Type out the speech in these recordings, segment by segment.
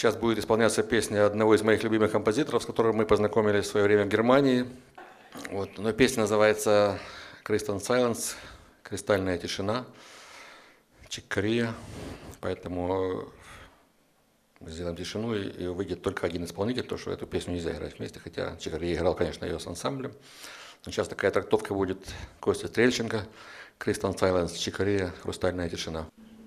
Сейчас будет исполняться песня одного из моих любимых композиторов, с которым мы познакомились в свое время в Германии. Вот. Но песня называется «Crystal Silence», «Кристальная тишина», «Чиккория». Поэтому мы сделаем тишину, и выйдет только один исполнитель, потому что эту песню нельзя играть вместе, хотя Чиккория играл, конечно, ее с ансамблем. Но сейчас такая трактовка будет Костя Стрельченко, «Crystal Silence», «Чиккория», «Хрустальная тишина».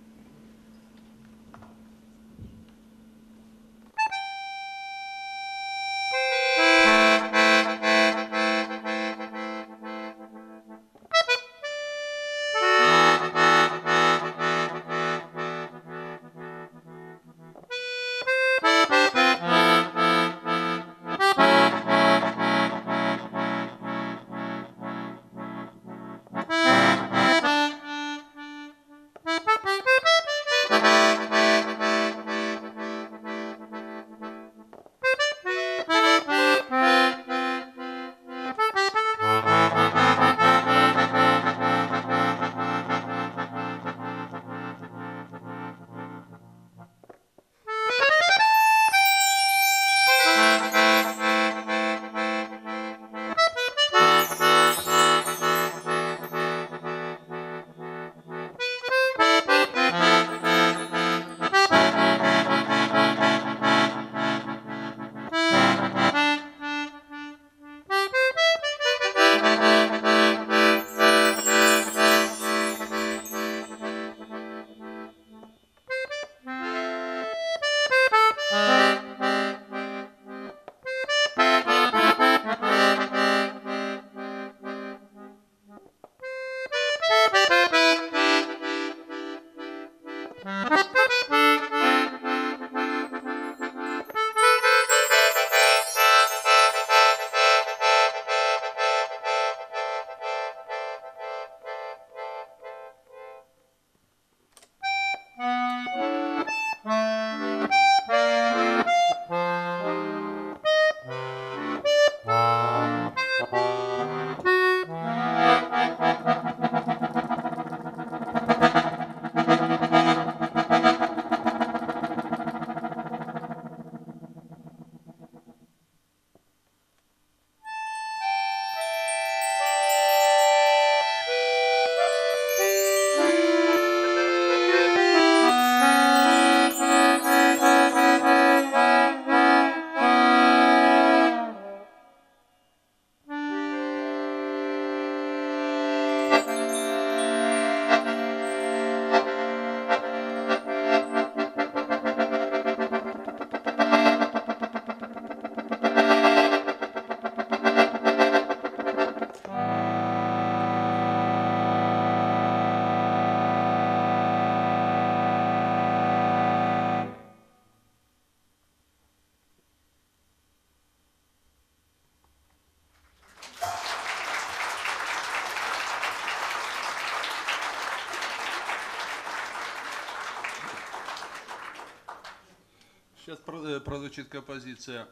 Сейчас прозвучит композиция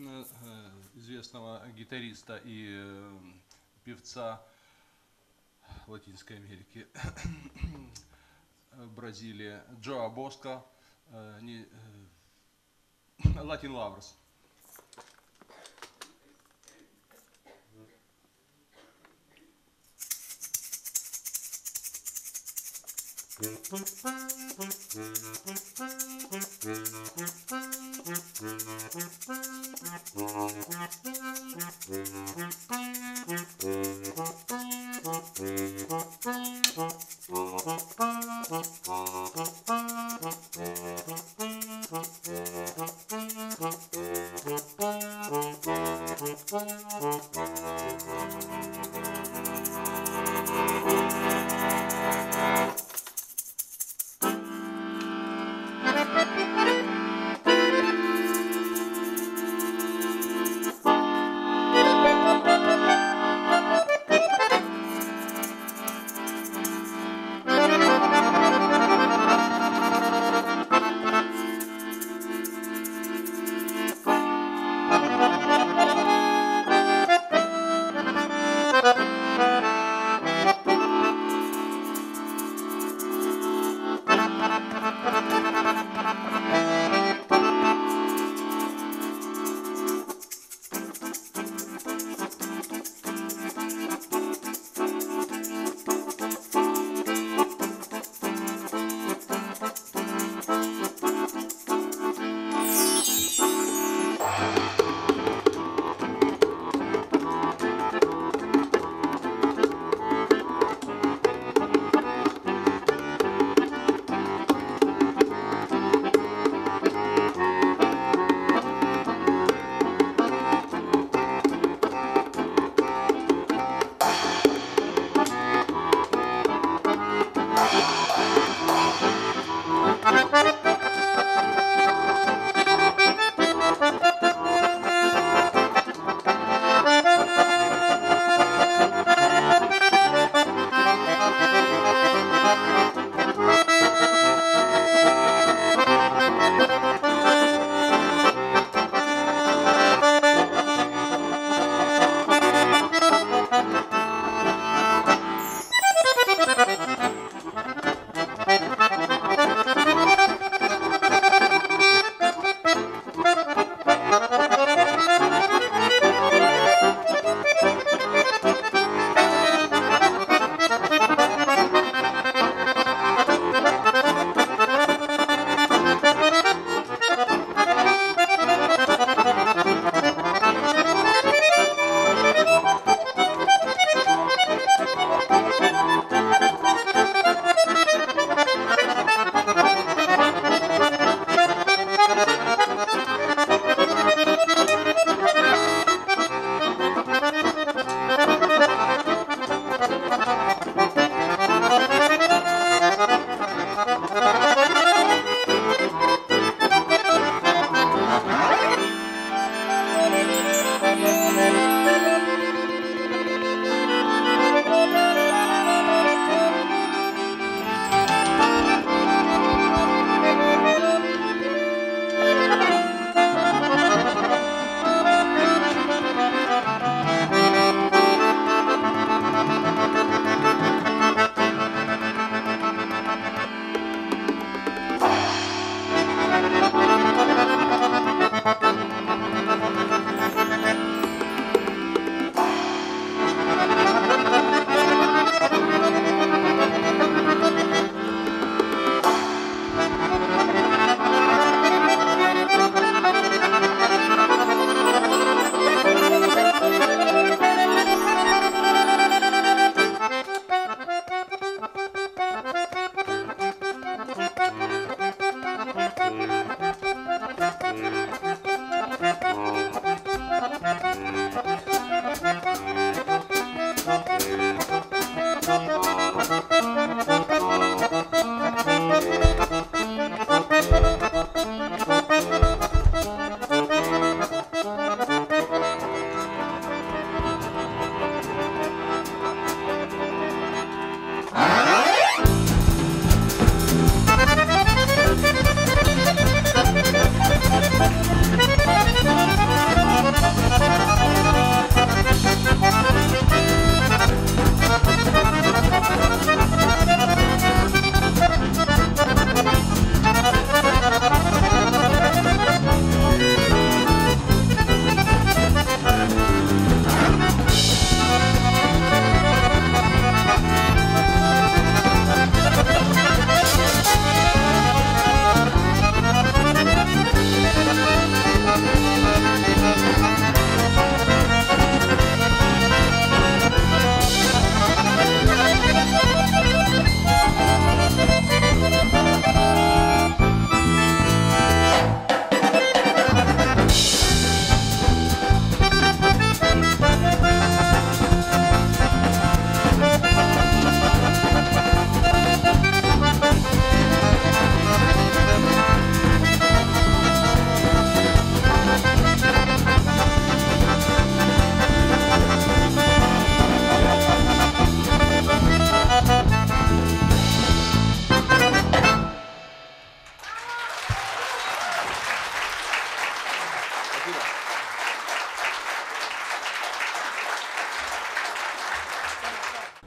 известного гитариста и певца Латинской Америки, Бразилии, Джоа Боско, Latin Lovers.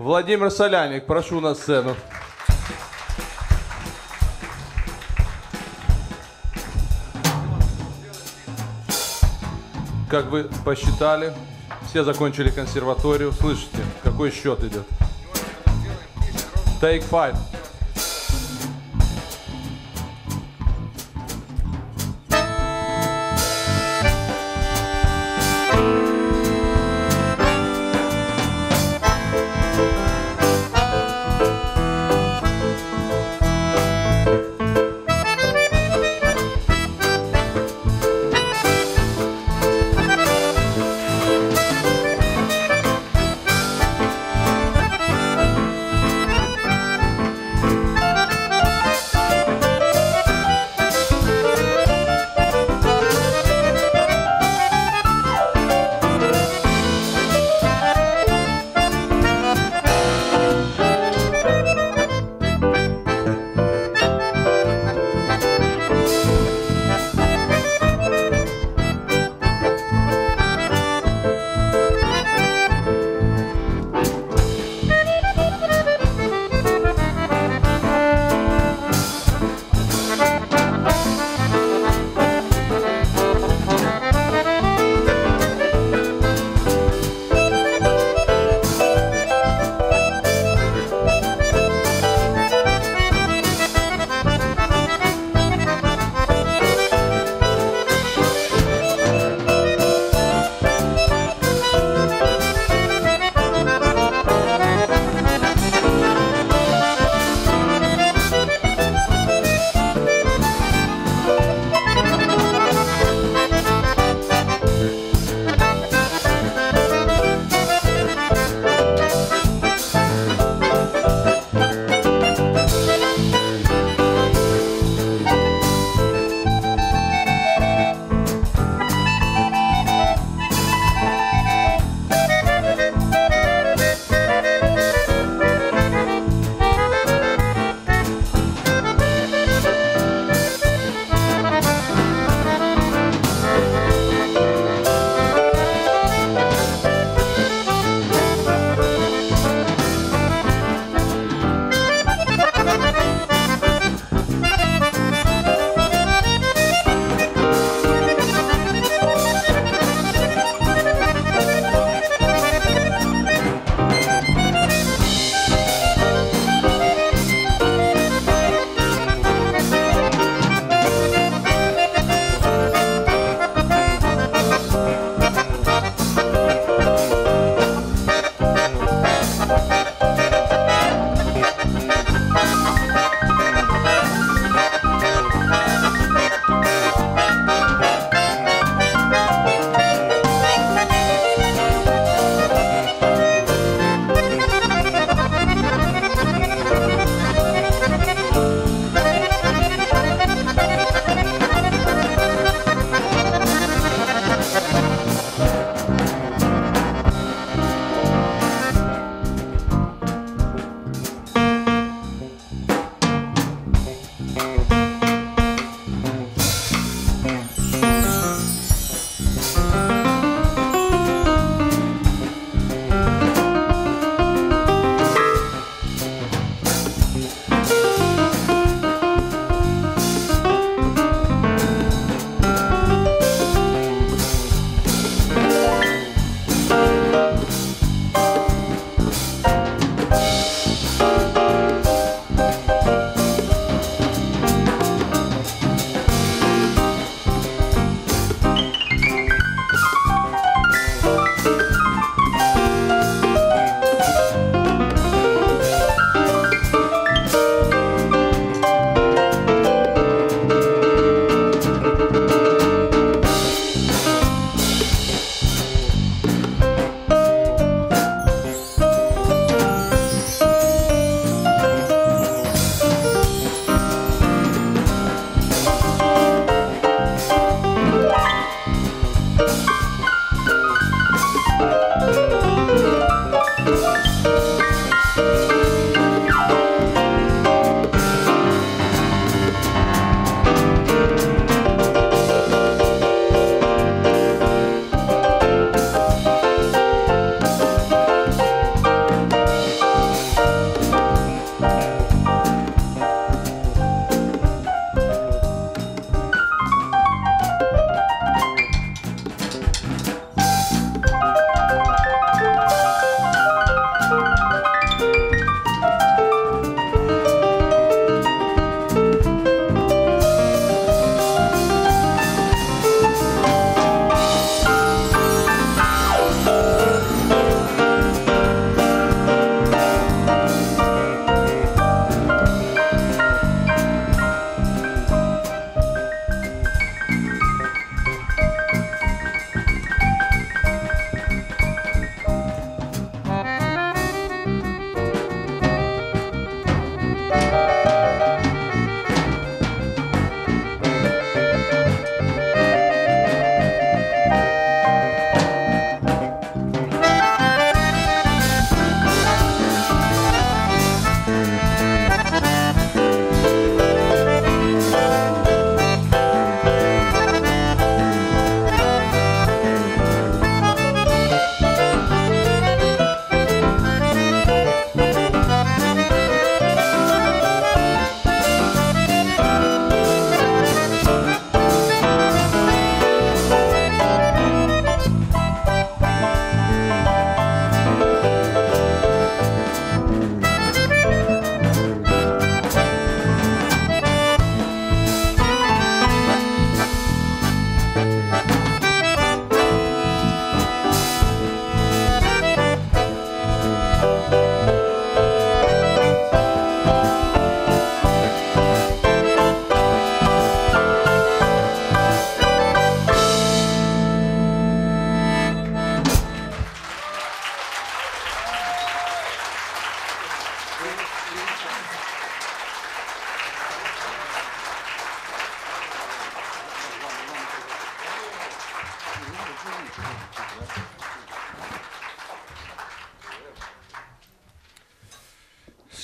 Владимир Соляник, прошу на сцену. Как вы посчитали, все закончили консерваторию. Слышите, какой счет идет? Take 5.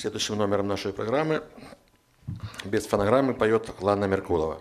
Следующим номером нашей программы без фонограммы поет Лана Меркулова.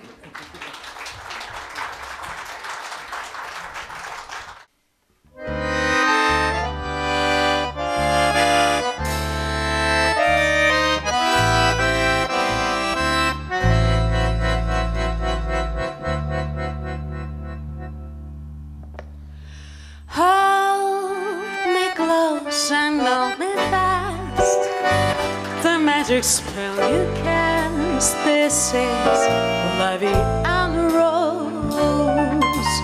Magic spell you cast. This is La Vie en Rose.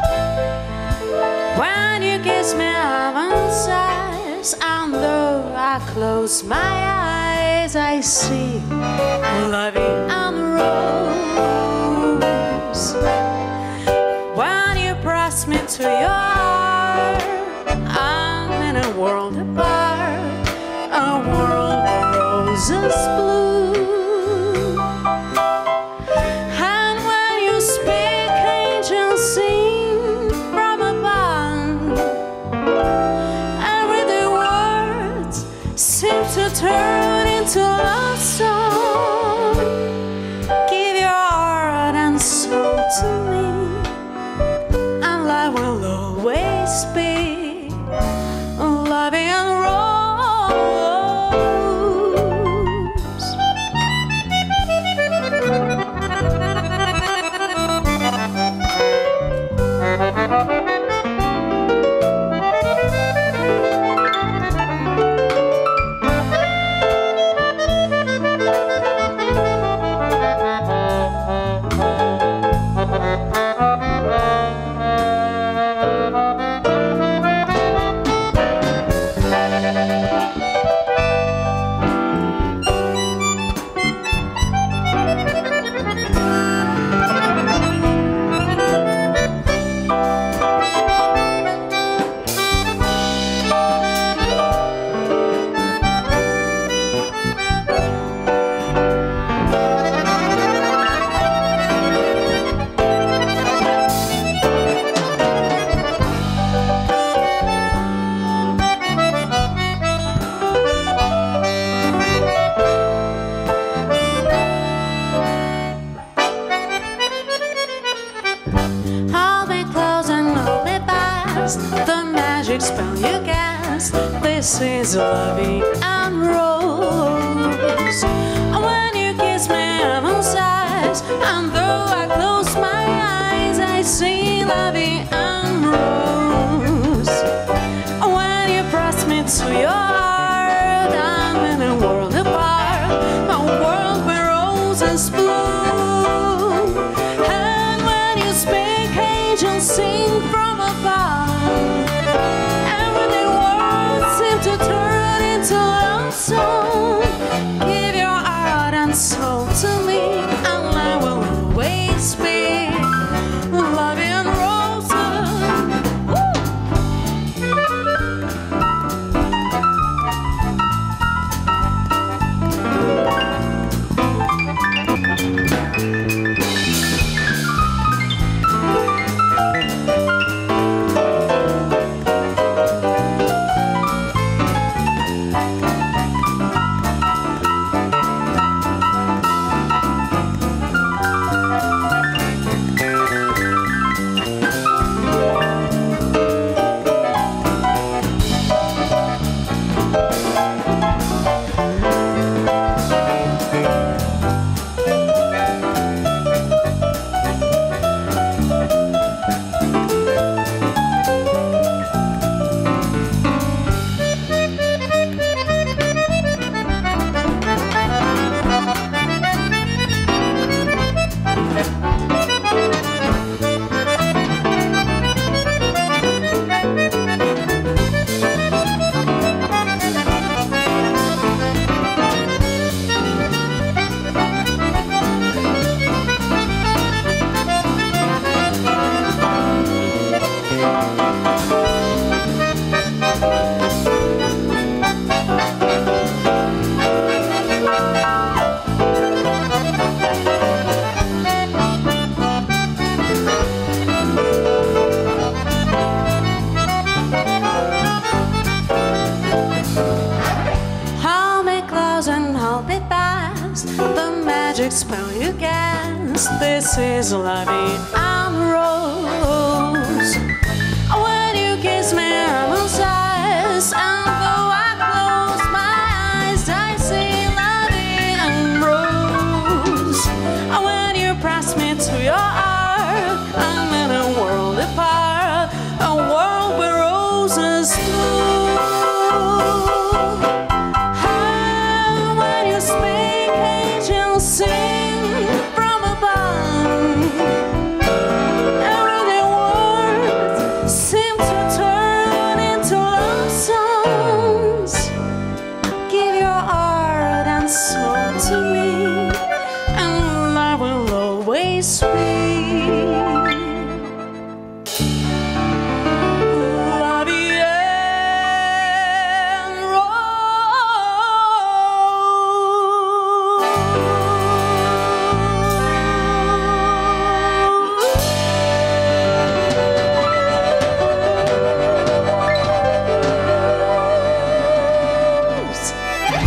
When you kiss me, heaven's eyes, and though I close my eyes, I see La Vie en Rose. When you press me to your heart, I'm in a world apart, a world roses blue. And when you speak, angels sing from above. Everyday words seem to turn into love song. Give your heart and soul to me, and life will always be loving and the magic spell you cast. This is La Vie en Rose. When you kiss me, heaven's eyes, and though I close my eyes, I see La Vie en Rose. When you press me to your heart, I'm in a world apart, a world where roses bloom. And when you speak, angels sing from above. Everyday words seem to turn into love song. Give your heart and soul to me, and I will always be loving roses. Woo! spell you cast. This is loving and rose. When you kiss me, I'm on size. And though I close my eyes, I see loving and rose. When you press me to your heart, I'm in a world apart, a world where roses bloom. When you speak, angels sing from above. Everyday words seem to turn into love songs. Give your heart and soul to me, and love will always be. Love and rose.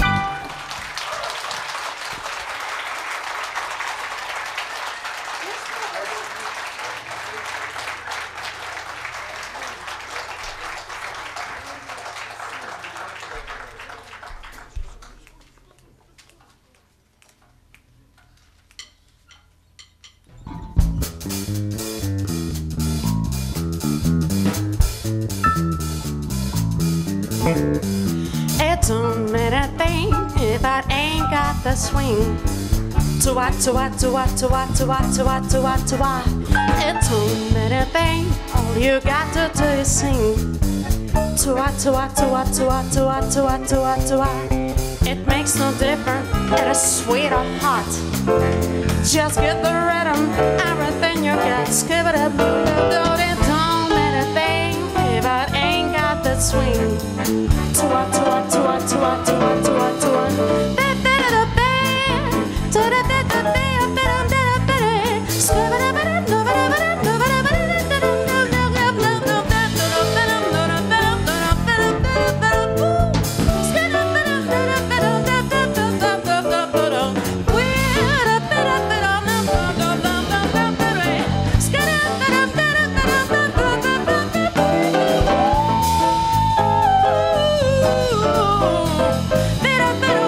It don't mean a thing if I ain't got the swing. To what, to what, to what, to what, to what, to what, to what, to what. It don't mean a thing. All you got to do is sing. To what, to what, to what, to what, to what, to what, to what, to what. It makes no difference. It is sweet or hot. Just get the rhythm, everything you got. Skip it up, it don't mean a thing if I ain't got the swing. To what, to what, to what, to what, to what, to what, to what. Better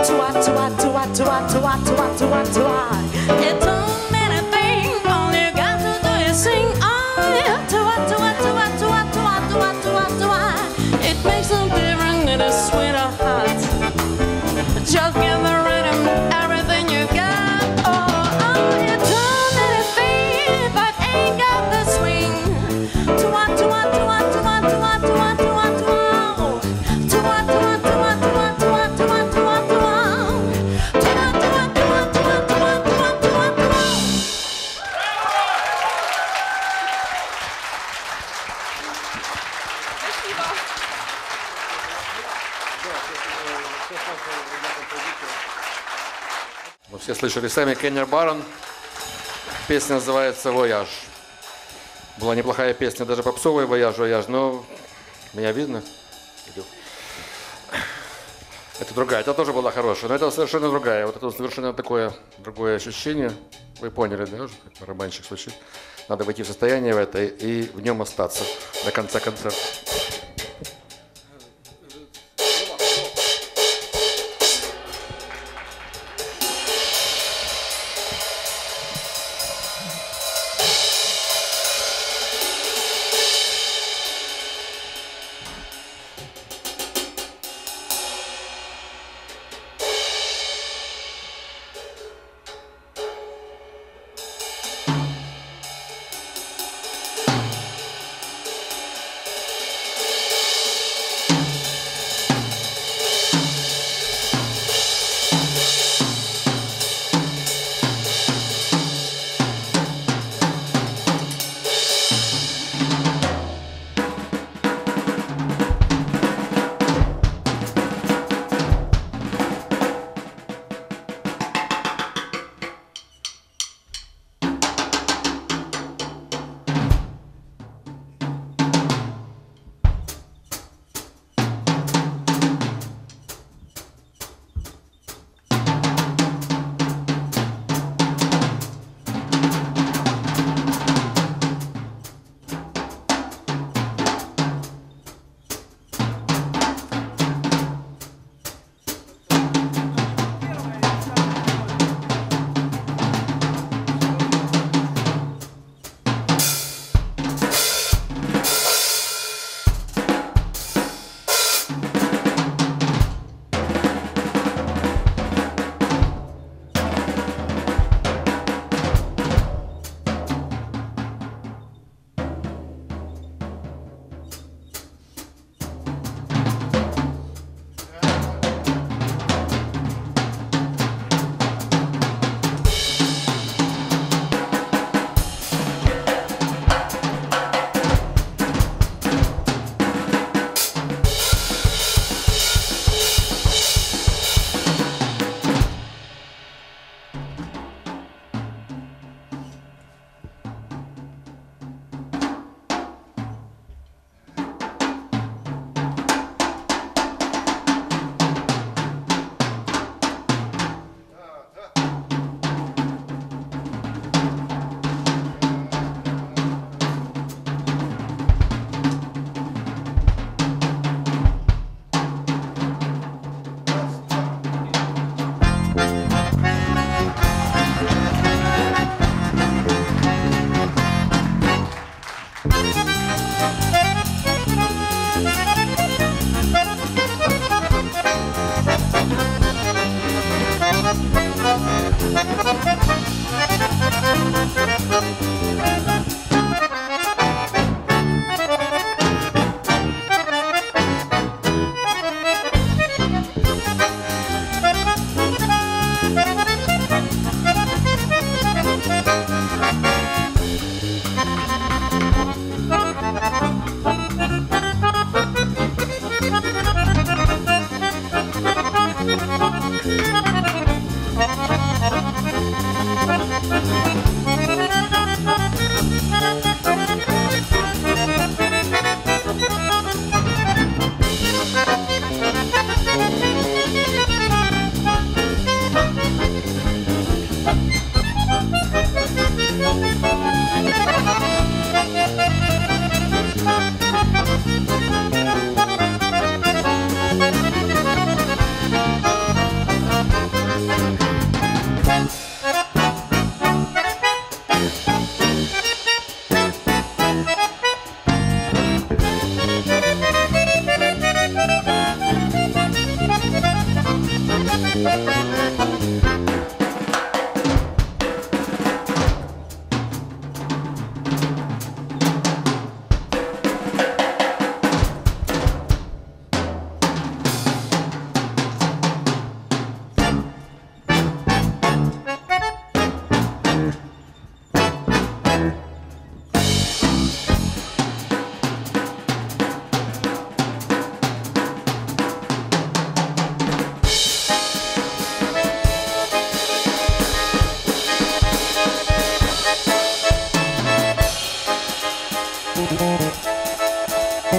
It don't mean a thing, all you got to do is sing. It makes no difference in a sweet or hot. Just give the rhythm everything you got. It don't mean a thing, but ain't got the swing. Вы все слышали сами Кеннер Барон. Песня называется «Вояж». Была неплохая песня, даже попсовая «Вояж», но меня видно? Это другая, это тоже была хорошая, но это совершенно другая. Вот это совершенно такое другое ощущение. Вы поняли, да, как барабанщик звучит? Надо войти в состояние в это и в нем остаться до конца концерта.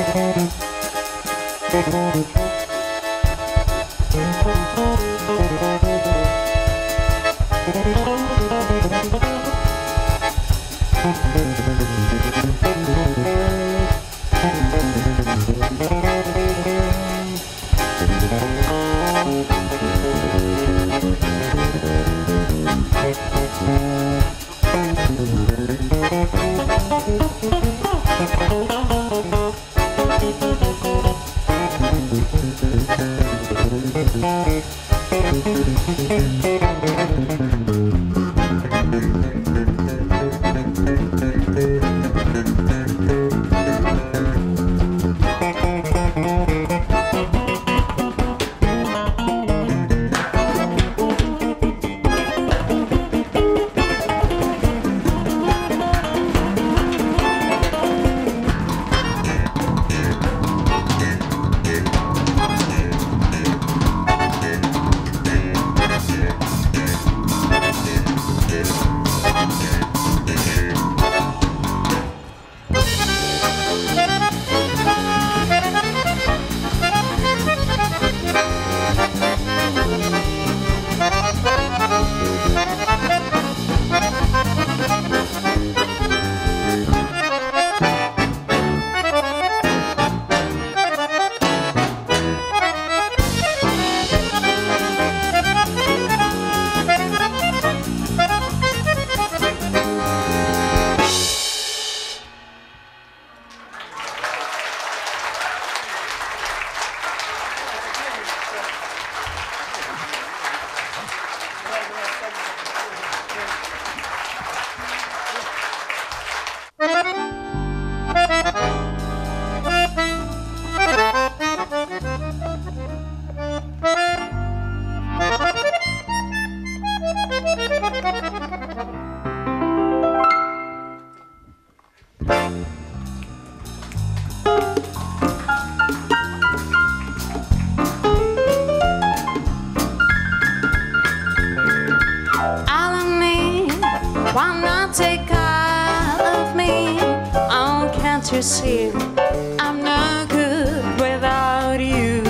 You see, I'm no good without you.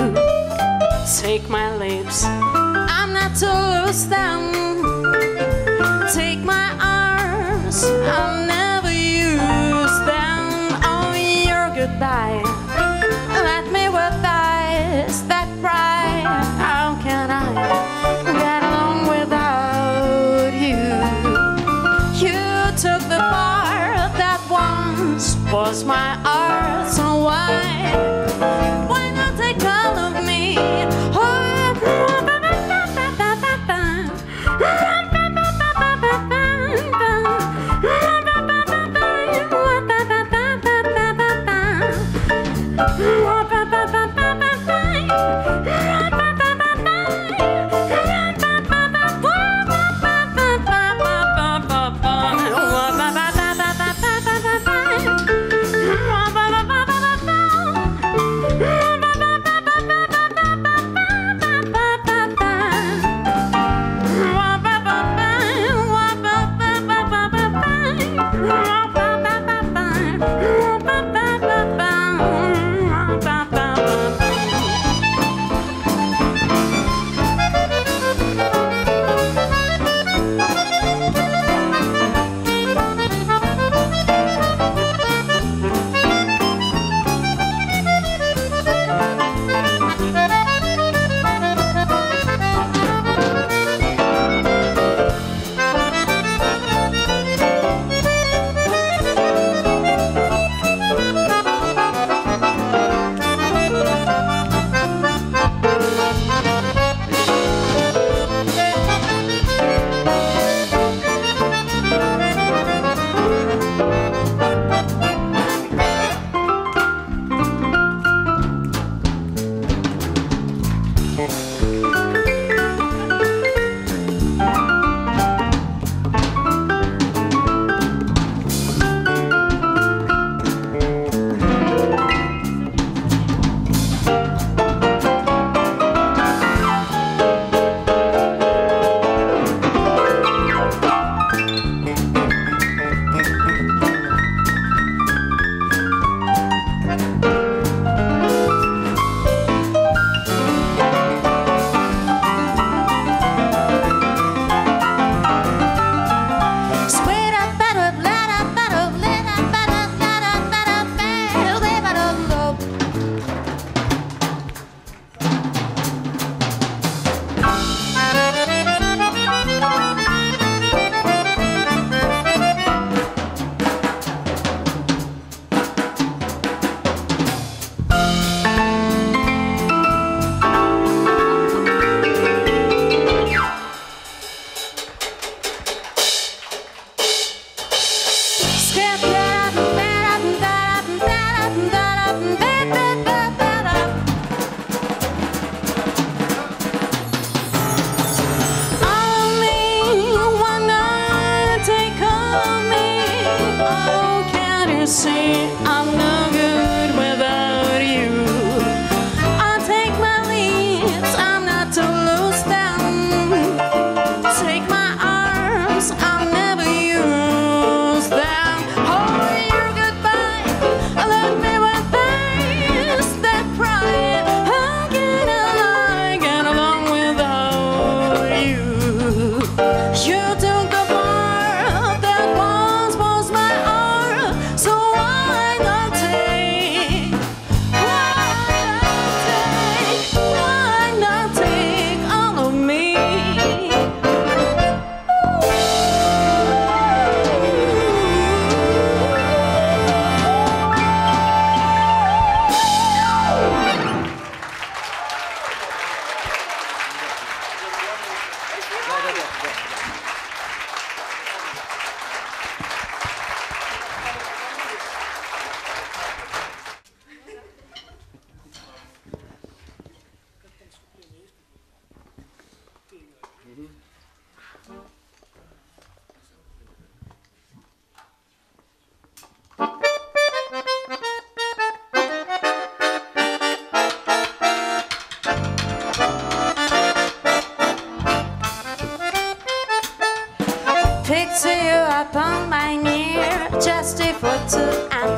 Take my lips, I'm not to lose them. Take my arms, I'll never use them. Oh, your goodbye, let me with eyes that cry. How can I get along without you? You took the part that once was my art, so why not take all of me? Oh,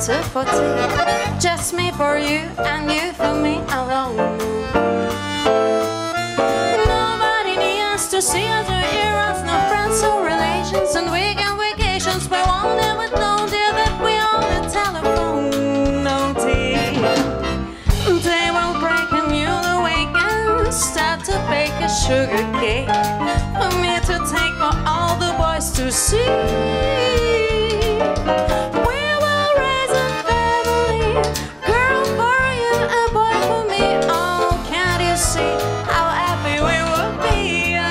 two for tea. Just me for you and you for me alone. Nobody needs to see us or hear us, no friends or relations, and weekend vacations. We won't ever know, dear, that we on the telephone. No tea. They will break and you'll awaken, start to bake a sugar cake for me to take for all the boys to see. We will raise a family, girl for you, a boy for me. Oh, can't you see how happy we would be?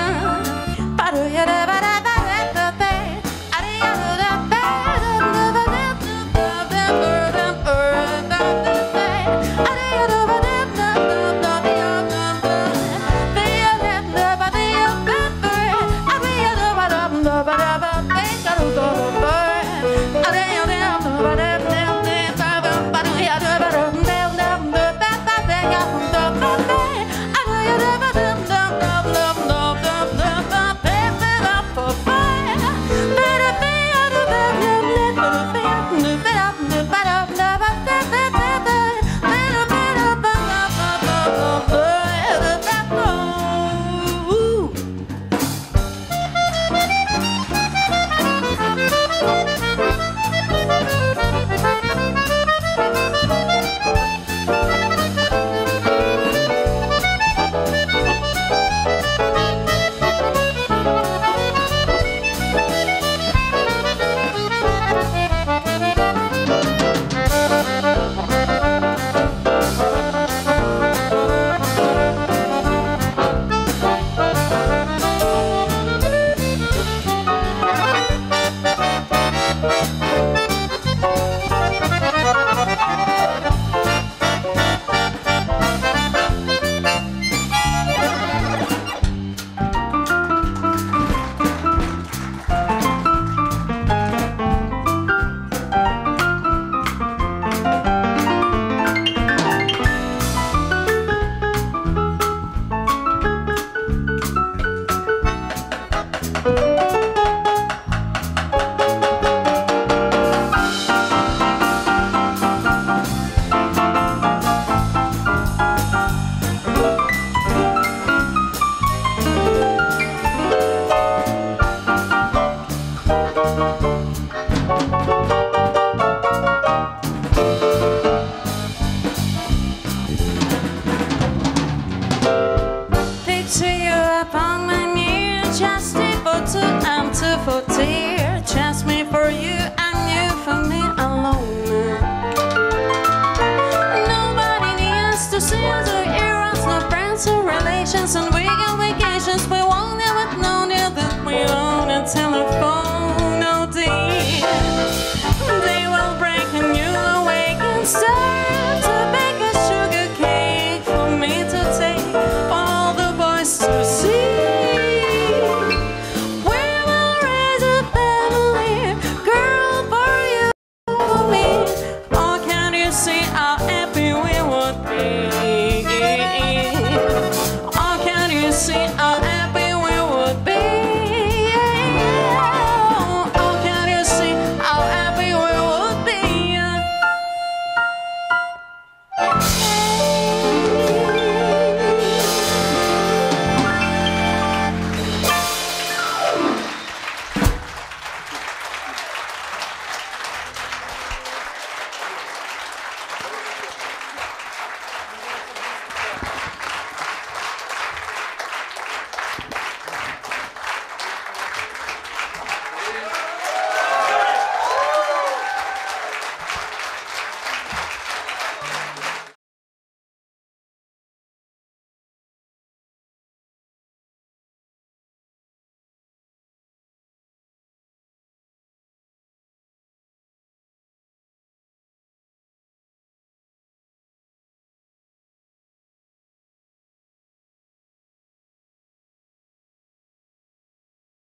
Picture you upon my knee, just a photo, I'm two for tear. Just me for you and you for me alone. Nobody needs to see us or hear us, no friends or relations, and weekend vacations we won't ever